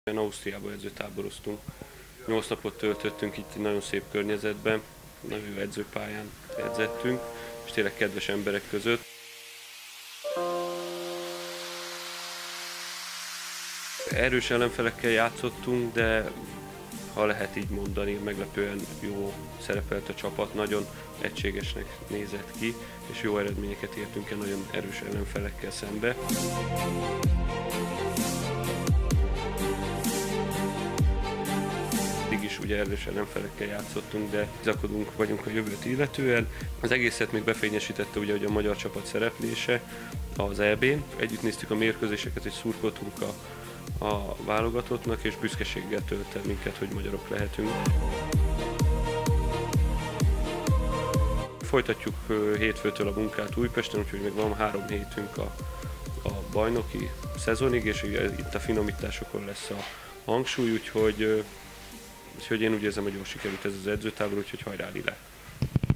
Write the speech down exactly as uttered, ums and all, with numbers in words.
Ausztriába edzőtáboroztunk. Nyolc napot töltöttünk itt egy nagyon szép környezetben, nagyon jó edzőpályán edzettünk, és tényleg kedves emberek között. Erős ellenfelekkel játszottunk, de ha lehet így mondani, meglepően jó szerepelt a csapat, nagyon egységesnek nézett ki, és jó eredményeket értünk el nagyon erős ellenfelekkel szembe. Is ugye erős ellenfelekkel játszottunk, de bizakodunk vagyunk a jövőt illetően. Az egészet még befényesítette ugye, hogy a magyar csapat szereplése az é bén. Együtt néztük a mérkőzéseket, és szurkoltunk a, a válogatottnak, és büszkeséggel tölt el minket, hogy magyarok lehetünk. Folytatjuk hétfőtől a munkát Újpesten, úgyhogy még van három hétünk a, a bajnoki szezonig, és itt a finomításokon lesz a hangsúly, úgyhogy Úgyhogy én úgy érzem, hogy jól sikerült ez az edzőtábor, úgyhogy hajrá Lille!